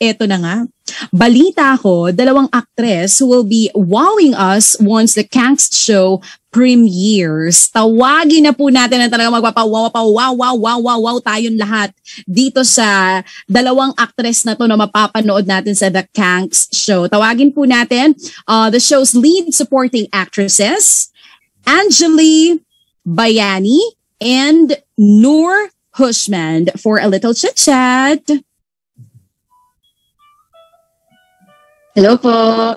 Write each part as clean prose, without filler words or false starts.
eto na nga. Balita ko, 2 actress who will be wowing us once the KANGKS Show premieres. Tawagin na po natin na talaga wow tayong lahat dito sa 2 actress na to na mapapanood natin sa The KANGKS Show. Tawagin po natin the show's lead supporting actresses, Angelica Bayani and Noor Hushman for a little chit-chat. Hello po.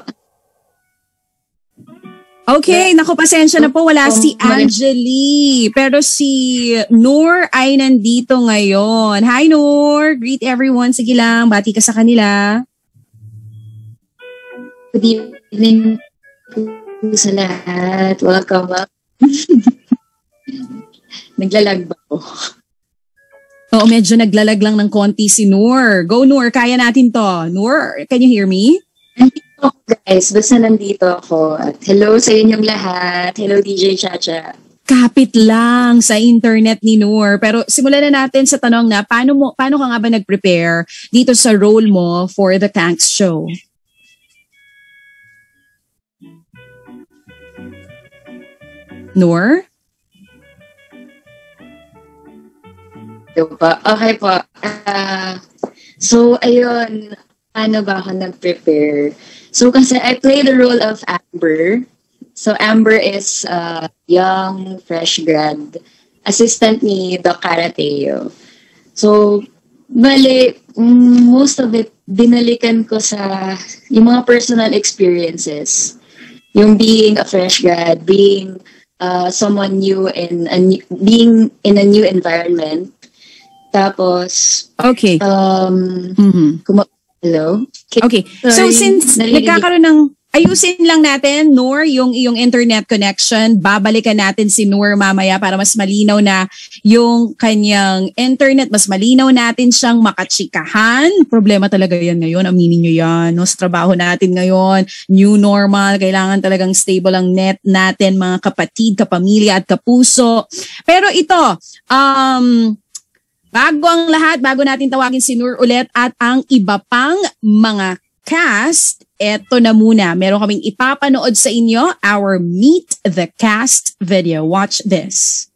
Okay, naku, pasensya na po. Wala si Angeli. Pero si Noor ay nandito ngayon. Hi, Noor. Greet everyone. Sige lang, bati ka sa kanila. Good evening po sa lahat. Welcome back. Naglalag ba po? Oo, medyo naglalag lang ng konti si Noor. Go, Noor. Kaya natin to. Noor, can you hear me? Nandito ako, guys. Basta nandito ako. At hello sa inyong lahat. Hello, DJ Chacha. Kapit lang sa internet ni Noor. Pero simulan na natin sa tanong na, paano ka nga ba nag-prepare dito sa role mo for the KANGKS Show? Noor? Okay po. So, ayun. Paano ba ako nag-prepare? So, kasi I play the role of Amber. So, Amber is a young, fresh grad assistant ni Doc Carateo. So, most of it, binalikan ko sa yung mga personal experiences. Yung being a fresh grad, being someone new being in a new environment. Tapos, okay. Hello? Okay. So since nagkakaroon ng, ayusin lang natin, Noor, yung iyong internet connection. Babalikan natin si Noor mamaya para mas malinaw na yung kanyang internet. Mas malinaw natin siyang makatsikahan. Problema talaga yan ngayon. Aminin nyo yan. No? Sa trabaho natin ngayon, new normal. Kailangan talagang stable ang net natin, mga kapatid, kapamilya at kapuso. Pero ito, bago ang lahat, bago natin tawagin si Noor ulit at ang iba pang mga cast, eto na muna. Meron kaming ipapanood sa inyo, our Meet the Cast video. Watch this.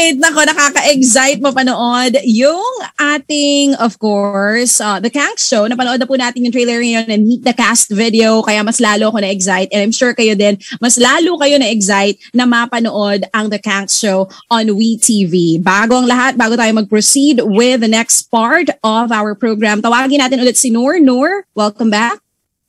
Alright, nako, nakaka-excite mapanood yung ating, of course, the KANGKS Show. Napanood na po natin yung trailer ngayon and meet the cast video, kaya mas lalo ako na-excite and I'm sure kayo din, mas lalo kayo na-excite na mapanood ang the KANGKS Show on WeTV. Bago ang lahat, bago tayo mag-proceed with the next part of our program, tawagin natin ulit si Noor. Noor, welcome back.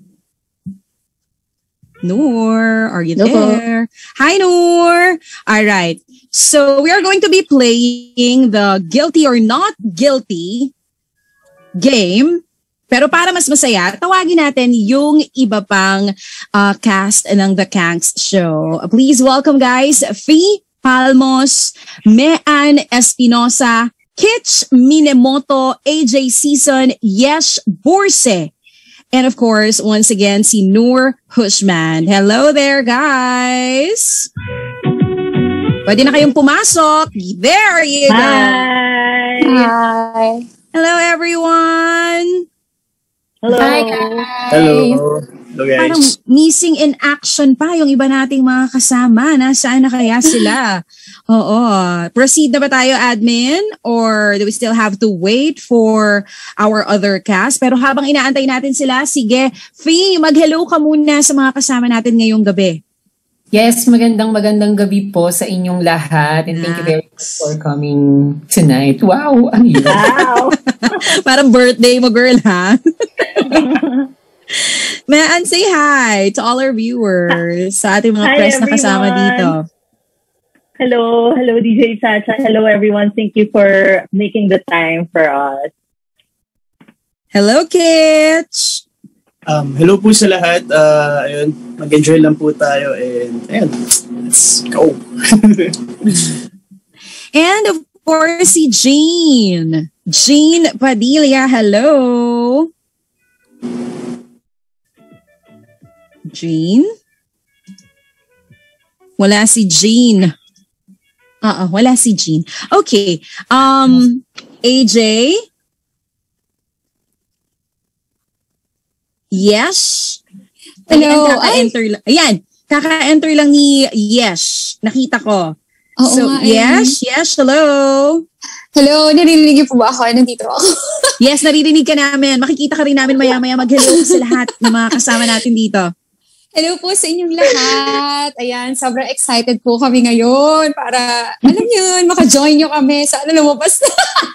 Noor, are you there? Hi, Noor. All right. So we are going to be playing the guilty or not guilty game. Pero para mas masaya, tawagin natin yung iba pang cast ng The KANGKS Show. Please welcome, guys, Fee Palmos, Mean Espinosa, Kitch Minemoto, AJ Season, Yesh Burse. And of course, once again, si Noor Hushman. Hello there, guys! Pwede na kayong pumasok. There you go! Hi! Hi! Hello, everyone! Hello! Hi, guys! Hello. Hello, guys. Parang missing in action pa yung iba nating mga kasama. Nasaan na kaya sila? Oo. Proceed na ba tayo, admin? Or do we still have to wait for our other cast? Pero habang inaantay natin sila, sige, Fee, mag-hello ka muna sa mga kasama natin ngayong gabi. Yes, magandang gabi po sa inyong lahat. And thank you very much for coming tonight. Wow! Ang yun. Wow! Parang birthday mo, girl, ha? Maan, say hi to all our viewers sa ating mga Hi, press na kasama everyone. dito. Hello, DJ Chacha. Hello, everyone. Thank you for making the time for us. Hello, Kitch! Hello po sa lahat. Ayun, mag-enjoy lang po tayo and ayun, let's go. And of course, si Jean. Jean Padilla, hello! Jean? Wala si Jean. Wala si Jean. Okay. AJ? Yes? Hello. Kaka-enter lang. Ayan. Kaka-enter lang ni Yes. Nakita ko. Oo So, nga, yes, hello. Hello, narinig niyo po ba ako? Nandito ako. Yes, naririnig ka namin. Makikita ka rin namin maya-maya. Mag-hello sa lahat ng mga kasama natin dito. Hello po sa inyong lahat. Ayan, sobrang excited po kami ngayon para, alam niyo yun, maka-join niyo kami sa lumabas na.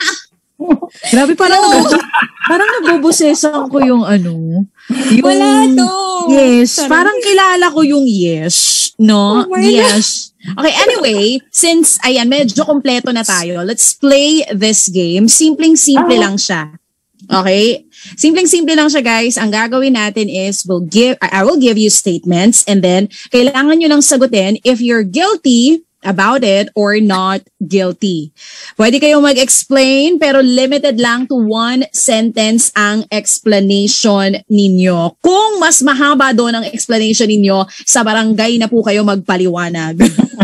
Grabe, parang nabobosesan ko yung Wala to. Yes, Sarap. parang kilala ko yung yes. No? Oh my Yes. Okay, anyway, since, ayan, medyo kompleto na tayo, let's play this game. Simpleng-simple lang siya. Okay? Simpleng-simple lang siya, guys. Ang gagawin natin is I will give you statements and then kailangan nyo lang sagutin if you're guilty about it or not guilty. Pwede kayong mag-explain pero limited lang to one sentence ang explanation ninyo. Kung mas mahaba doon ang explanation ninyo, sa barangay na po kayo magpaliwanag.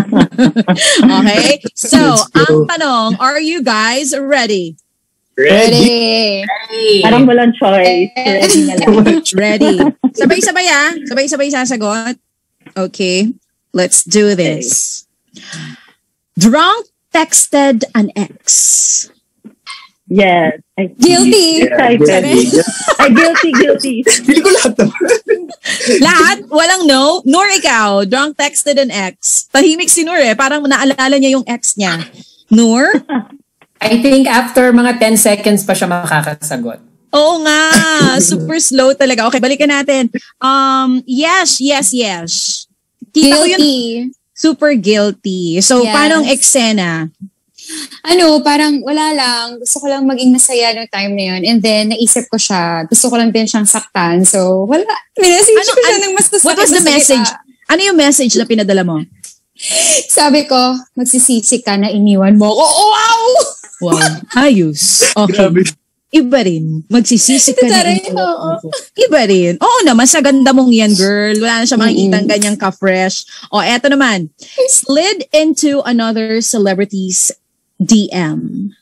Okay? So, ang tanong, are you guys ready? Ready? Parang walang choice. Ready na lang. Ready. Sabay-sabay Sabay-sabay sasagot. Okay. Let's do this. Drunk texted an ex. Yes. Guilty. Excited. Guilty. Pili ko lahat naman. Lahat? Walang no? Nor ikaw, drunk texted an ex. Tahimik si Noor parang naalala niya yung ex niya. Noor? I think after mga 10 seconds pa siya makakasagot. Oo nga. Super slow talaga. Okay, balikan natin. Yes. Kita ko yun. Guilty. Super guilty. So, Yes. paano ang eksena? Parang wala lang. Gusto ko lang maging masaya no time na yun. And then, naisip ko siya. Gusto ko lang din siyang saktan. So, wala. Minessage ko siya ng mas What was the message? Ano yung message na pinadala mo? Sabi ko, magsisisi ka na iniwan mo. Oh, wow! Wow. Ayos. Okay. Grabe. Iba rin. Magsisisi ka na. Oo. Iba rin. Oo naman, sa ganda mong yan, girl. Wala na siya makikitang ganyang ka-fresh. O, eto naman. Slid into another celebrity's DM.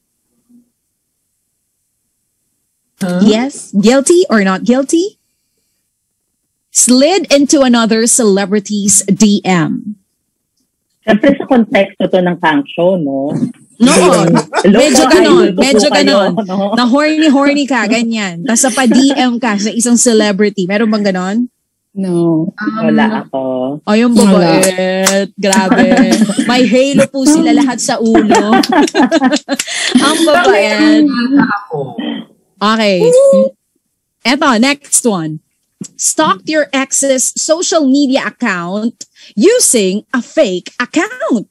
Yes? Guilty or not guilty? Slid into another celebrity's DM. Siyempre sa konteksto to ng KANGKS Show, no? No, medyo ganon. Medyo ganon. No? Na horny ka, ganyan. Tapos sa pa-DM ka sa isang celebrity. Meron bang ganon? No. Wala ako. O yung babait. Grabe. May halo po sila lahat sa ulo. Ang babait. Okay. Eto, next one. Stalked your ex's social media account using a fake account.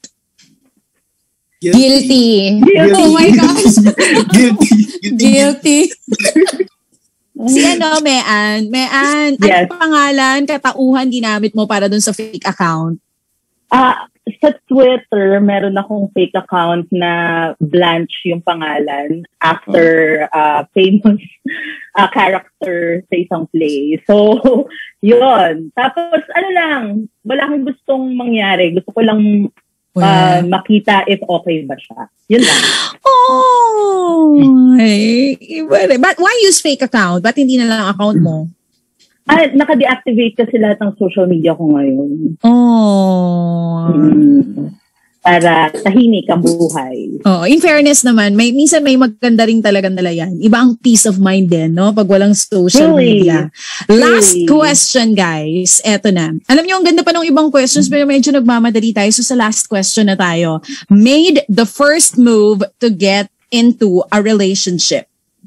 Guilty. Oh my gosh. Guilty. Si Mean. Mean, Yes. Ano pangalan, katauhan ginamit mo para dun sa fake account? Sa Twitter, meron akong fake account na Blanche yung pangalan after famous character sa isang play. So, yun. Tapos, wala akong gustong mangyari. Gusto ko lang makita if okay ba siya. Yun lang. Oh! Hey. But why use fake account? Ba't hindi na lang account mo? Naka-deactivate kasi lahat ng social media ko ngayon. Oh. Para tahimik ang buhay. Oh, in fairness naman, minsan may maganda rin talagang dala yan. Iba ang peace of mind din, no? Pag walang social media. Last question, guys. Eto na. Alam niyo, ang ganda pa ng ibang questions, pero medyo nagmamadali tayo. So sa last question na tayo. Made the first move to get into a relationship.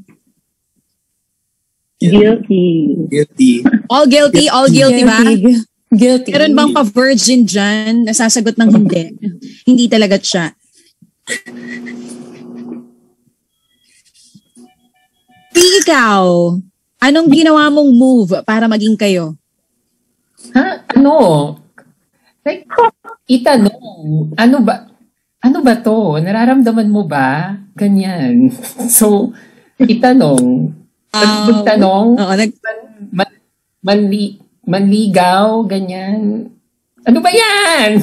Guilty. All guilty ba? Guilty. Meron bang pa-virgin dyan? Nasasagot ng hindi. Hindi talaga siya. Ikaw, anong ginawa mong move para maging kayo? Like, itanong, ano ba to? Nararamdaman mo ba? Ganyan. So, itanong. Magtanong, manligaw, ganyan. Ano ba yan?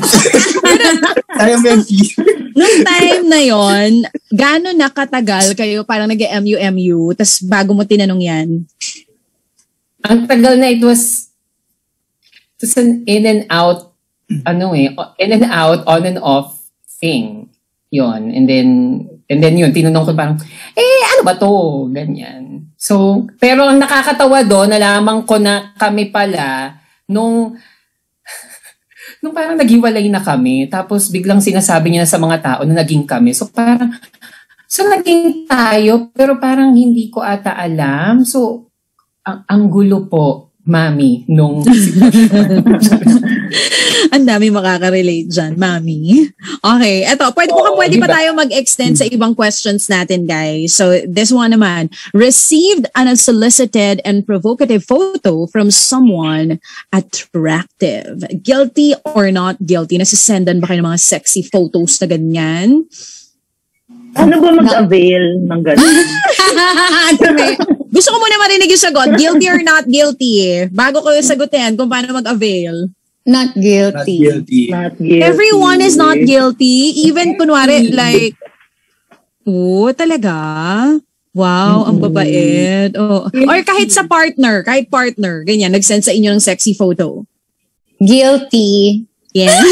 Nung time na yon, gano'n nakatagal kayo parang nag-MU, tas bago mo tinanong yan? Ang tagal na, it was an in and out, in and out, on and off thing. Yon. And then yun, tinanong ko parang, ano ba to? Ganyan. So, pero ang nakakatawa doon, nalaman ko na kami pala, nung parang naghiwalay na kami, tapos biglang sinasabi niya sa mga tao na naging kami. So parang, naging tayo, pero parang hindi ko ata alam. So, ang gulo po, Mami, nung... Ang dami makaka-relate dyan, Mami. Okay, eto, pwede pa tayo mag-extend sa ibang questions natin, guys. So, this one naman, received an unsolicited and provocative photo from someone attractive. Guilty or not guilty? Nasisendan ba kayo ng mga sexy photos na ganyan? Ano ba mag-avail ng gano'n? Gusto ko muna marinig yung sagot. Guilty or not guilty? Bago ko sagutin kung paano mag-avail. Not guilty. Not guilty. Everyone is not guilty. Even kunwari, like, talaga? Wow, ang babait. Oh. Or kahit sa partner, ganyan, nag-send sa inyo ng sexy photo. Guilty. Yeah.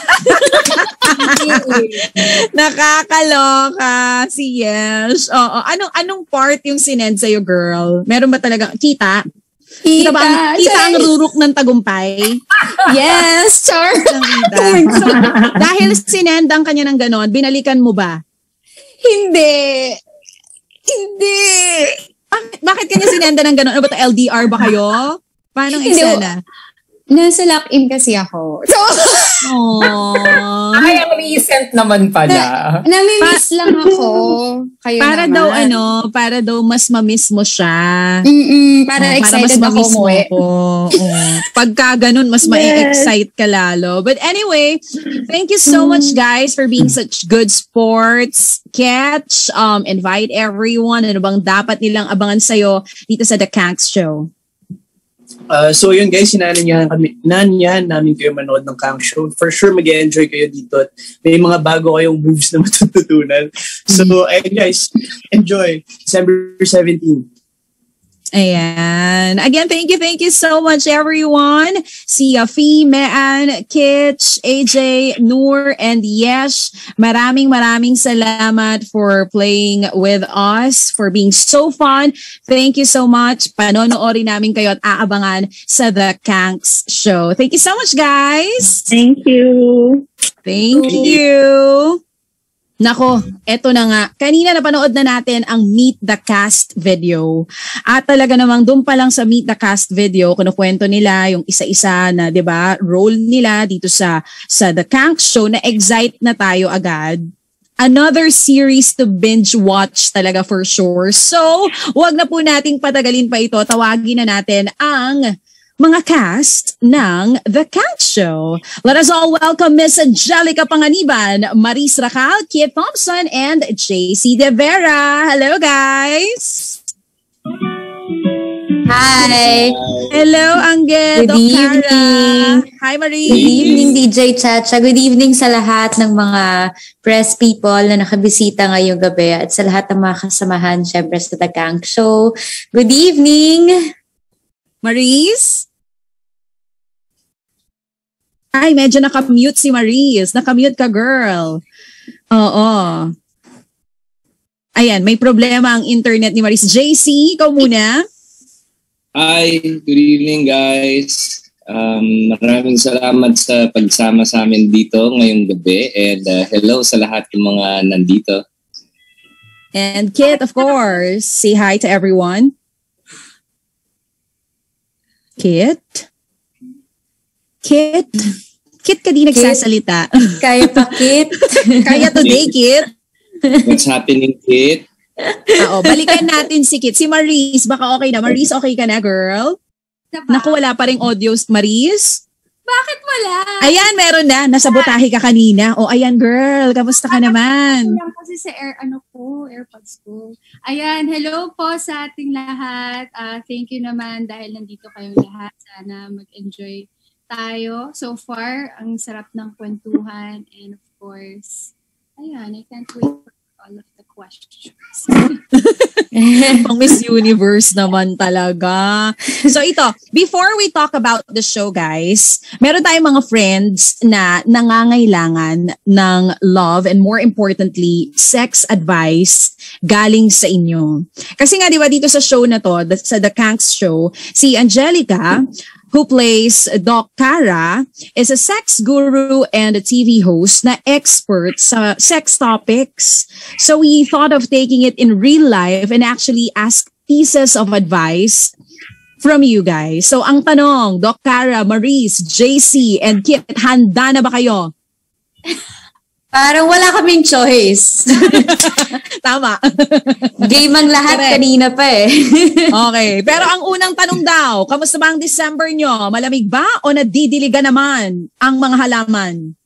Nakakaloka. Si Yes. Oo. Anong part yung sinend sa'yo, girl? Meron ba talaga? Kita ba? Kita ang rurok ng tagumpay? Yes, char. So, dahil sinendang kanya ng ganon, binalikan mo ba? Hindi. Bakit kanya sinenda ng ganon? Ano ba ito? LDR ba kayo? Paano eksena? Nasa lock-in kasi ako. So, Ay, ang recent naman pala. namimiss lang ako. Kayo naman. Para daw mas mamiss mo siya. Para mas excited ako mamiss mo umuwi. ko. Pagka ganun, mas ma-excite ka lalo. But anyway, thank you so much, guys, for being such good sports. Catch, invite everyone. Ano bang dapat nilang abangan sa'yo dito sa The KANGKS Show? So yun guys, sinanyahan namin kayo manood ng KANGKS Show. For sure mag-enjoy kayo dito at may mga bago kayong moves na matututunan. So ayun guys, enjoy. December 17. Ayan. Again, thank you so much, everyone. Si Fee, Mean, Kitch, AJ, Noor, and Yesh. Maraming salamat for playing with us, for being so fun. Thank you so much. Panonoorin namin kayo at aabangan sa The KANGKS Show. Thank you so much, guys. Thank you. Thank you. Nako, eto na nga. Kanina napanood na natin ang Meet the Cast video. At talaga namang doon pa lang sa Meet the Cast video, kinukwento nila yung isa-isa na, 'di ba, role nila dito sa The KANGKS Show, na excite na tayo agad. Another series to binge watch talaga for sure. So, wag na po nating patagalin pa ito. Tawagin na natin ang mga cast ng The KANGKS Show. Let us all welcome Miss Angelica Panganiban, Maris Racal, Kit Thompson, and JC De Vera. Hello, guys! Hi! Hello, Angge, Good evening! Hi, Maris! Good evening, DJ Chacha. Good evening sa lahat ng mga press people na nakabisita ngayong gabi at sa lahat ng mga kasamahan, syempre sa The KANGKS Show. Good evening! Maris? Ay, medyo nakamute si Maris. Nakamute ka, girl. Oo. Ayan, may problema ang internet ni Maris. JC, ikaw muna. Hi, good evening guys. Maraming salamat sa pagsama sa amin dito ngayong gabi. And hello sa lahat ng mga nandito. And Kit, of course. Say hi to everyone. Kit? Kit ka di nagsasalita. Kaya pa, Kit? Kaya today, Kit? What's happening, Kit? Oo, balikan natin si Kit. Si Maris, baka okay na. Maris, okay ka na, girl? Naku, wala pa rin audios, Maris. Bakit wala? Ayan, meron na. Nasa butahe ka kanina. O, ayan, girl. Kamusta ka naman? Kasi sa AirPods ko. Ayan, hello po sa ating lahat. Thank you naman dahil nandito kayong lahat. Sana mag-enjoy tayo. So far, ang sarap ng kwentuhan. And of course, ayan, I can't wait for all of the questions. Pang Miss Universe naman talaga. So ito, before we talk about the show, guys, meron tayong mga friends na nangangailangan ng love and more importantly, sex advice galing sa inyo. Kasi nga, di ba, dito sa show na to, sa The KANGKS Show, si Angelica, who plays Doc Cara, is a sex guru and a TV host na expert sa sex topics. So we thought of taking it in real life and actually ask pieces of advice from you guys. So ang tanong, Doc Cara, Maris, JC, and Kit, handa na ba kayo? Parang wala kaming choice. Tama. Game ang lahat. Correct. Kanina pa eh. Okay. Pero ang unang tanong daw, kamusta ba ang December nyo? Malamig ba o nadidiligan naman ang mga halaman?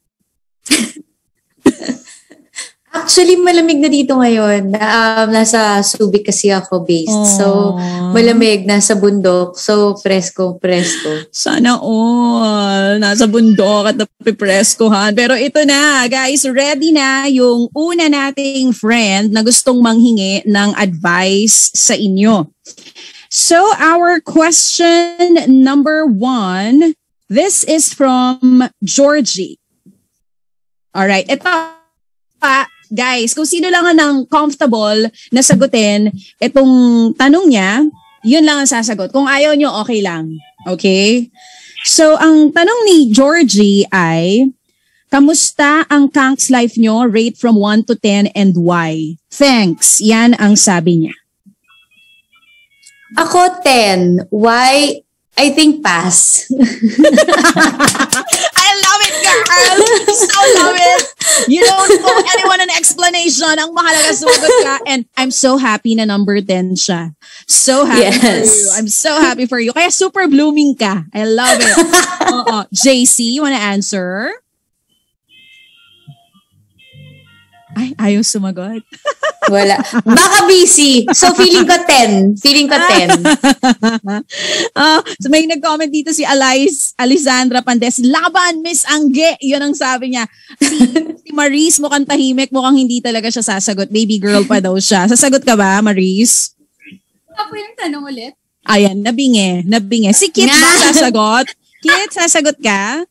Actually, malamig na dito ngayon. Nasa Subic kasi ako based. So, malamig. Nasa bundok. So, presko. Sana all. Nasa bundok at napipreskohan. Pero ito na, guys. Ready na yung una nating friend na gustong manghingi ng advice sa inyo. So, our question number 1. This is from Georgie. Alright. Ito pa. Guys, kung sino lang ang comfortable na sagutin itong tanong niya, yun lang ang sasagot. Kung ayaw nyo, okay lang. Okay? So, ang tanong ni Georgie ay, kamusta ang KANGKS life nyo? Rate from 1 to 10 and why? Thanks. Yan ang sabi niya. Ako 10. Why? I think pass. I love it, girl! So love it! You don't owe anyone an explanation. Ang mahalaga sumagot ka. And I'm so happy na number 10 siya. So happy for you. I'm so happy for you. Kaya super blooming ka. I love it. JC, you wanna answer? Ay, ayaw sumagot. Wala. Baka busy. So, feeling ko 10. So may nag-comment dito si Alisandra Pandes. Laban, Miss Angge. Yun ang sabi niya. Si Maris mukhang tahimik. Mukhang hindi talaga siya sasagot. Baby girl pa daw siya. Sasagot ka ba, Maris? Ako yung tanong ulit. Ayan, nabingi. Si Kit ba sasagot? Kit, sasagot ka?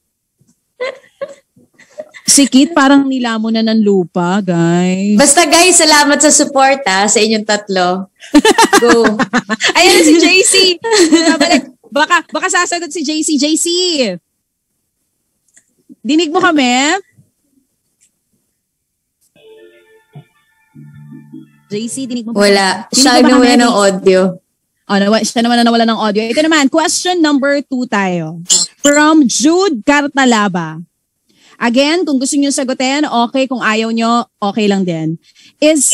Si Kit parang nilamon na ng lupa, guys. Basta guys, salamat sa support sa inyong tatlo. Go. Ayan na si JC. Baka sasagot si JC. JC, dinig mo kami? JC, dinig mo ba? Wala. Siya nawala ng audio. Siya naman na nawala ng audio. Ito naman, question number 2 tayo. From Jude Cartalaba. Again, kung gusto niyo sagutin, okay. Kung ayaw niyo, okay lang din. Is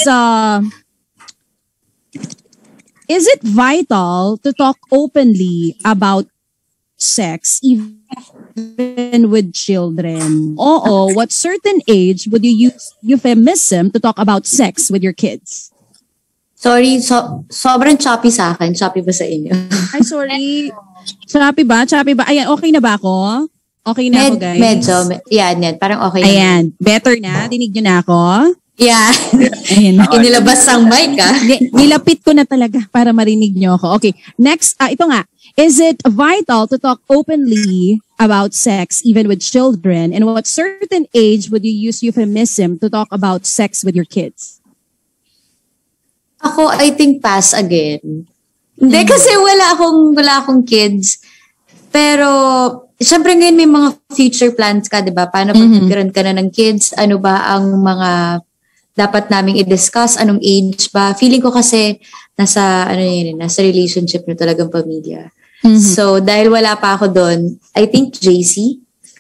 it vital to talk openly about sex even with children? Oo. What certain age would you use euphemism to talk about sex with your kids? Sorry, sobrang choppy sa akin. Choppy ba sa inyo? Ay, sorry. Choppy ba? Ayan, okay na ba ako? Okay na ako, guys? Medyo. Yan. Parang okay na. Ayan. Better na? Dinig nyo na ako? Yeah. Ayan. Inilabas ang mic, Nilapit ko na talaga para marinig nyo ako. Okay. Next, ito nga. Is it vital to talk openly about sex even with children? And what certain age would you use euphemism to talk about sex with your kids? Ako, I think pass again. Hindi, kasi wala akong kids. Pero, syempre ngayon may mga future plans ka, di ba? Paano pag nagkaroon ka na ng kids? Ano ba ang mga dapat naming i-discuss? Anong age ba? Feeling ko kasi nasa relationship na talagang pamilya. So, dahil wala pa ako doon, I think JC.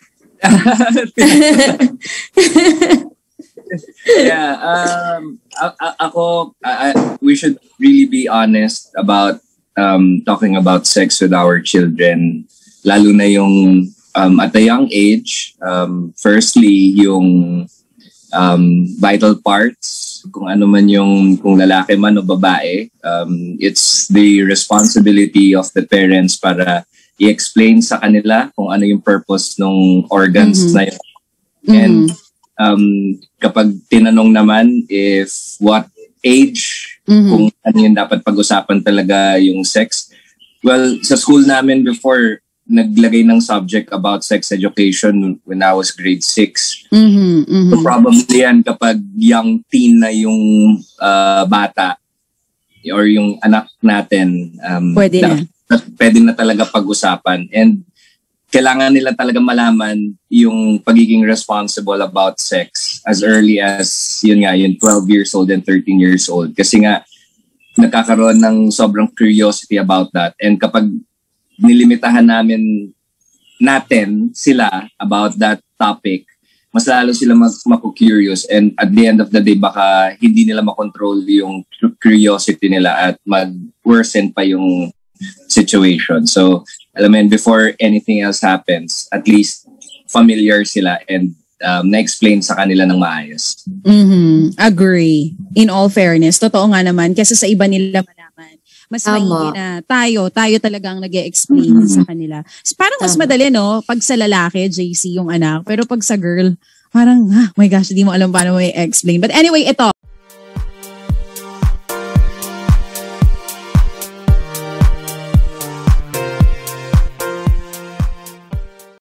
We should really be honest about talking about sex with our children, lalo na yung at a young age. Firstly, yung vital parts, kung ano man yung, kung lalaki man o babae, it's the responsibility of the parents para i-explain sa kanila kung ano yung purpose ng organs na yun. And kapag tinanong naman if what age, kung ano yung dapat pag-usapan talaga yung sex. Well, sa school namin before, naglagay ng subject about sex education when I was grade 6. So probably yan kapag young teen na yung bata or yung anak natin, pwede na talaga pag-usapan. And kailangan nila talaga malaman yung pagiging responsible about sex as early as yung 12 years old and 13 years old. Kasi nga, nagkakaroon ng sobrang curiosity about that. And kapag nilimitahan natin sila about that topic, mas lalo sila maku-curious. And at the end of the day, baka hindi nila makontrol yung curiosity nila at mag-worsen pa yung situation. So, alam mo yun, before anything else happens, at least familiar sila and na-explain sa kanila ng maayos. Agree. In all fairness, totoo nga naman, kasi sa iba nila malaman, mas maigi na tayo talaga ang nag-e-explain sa kanila. Parang mas madali, no? Pag sa lalaki, JC yung anak. Pero pag sa girl, parang, my gosh, di mo alam paano mo i-explain. But anyway, ito.